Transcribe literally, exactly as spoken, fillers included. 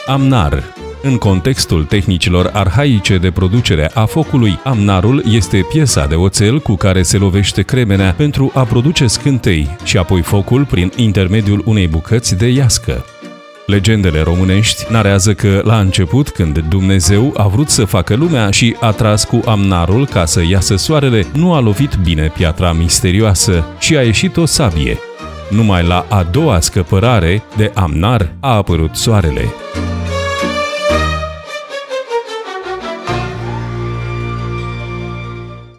Amnar. În contextul tehnicilor arhaice de producere a focului, amnarul este piesa de oțel cu care se lovește cremenea pentru a produce scântei și apoi focul prin intermediul unei bucăți de iască. Legendele românești narează că, la început, când Dumnezeu a vrut să facă lumea și a tras cu amnarul ca să iasă soarele, nu a lovit bine piatra misterioasă și a ieșit o sabie. Numai la a doua scăpărare de amnar a apărut soarele.